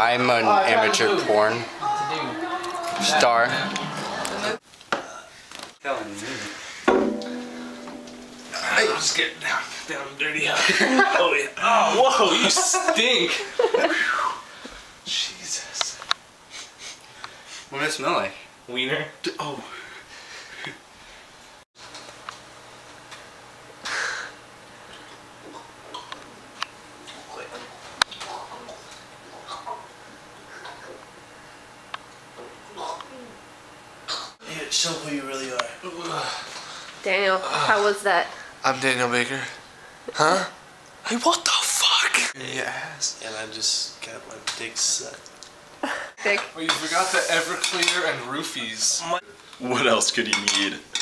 I'm an amateur porn star. Hey, just get down and dirty. Oh yeah. Oh, whoa, you stink. Jesus. What does it smell like? Wiener. Oh. Yeah, show who you really are. Daniel, how was that? I'm Daniel Baker. Huh? Hey, what the fuck? Yes. And I just got my dick sucked. Dick. Well, you forgot the Everclear and roofies. What else could you need?